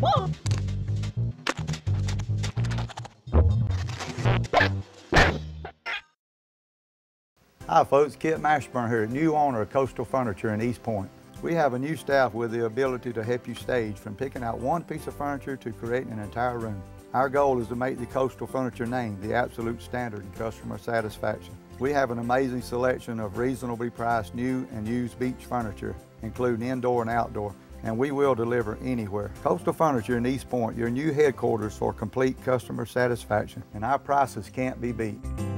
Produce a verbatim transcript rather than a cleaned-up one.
Hi folks, Kit Mashburn here, new owner of Coastal Furniture in East Point. We have a new staff with the ability to help you stage from picking out one piece of furniture to creating an entire room. Our goal is to make the Coastal Furniture name the absolute standard in customer satisfaction. We have an amazing selection of reasonably priced new and used beach furniture, including indoor and outdoor, and we will deliver anywhere. Coastal Furniture in East Point, your new headquarters for complete customer satisfaction, and our prices can't be beat.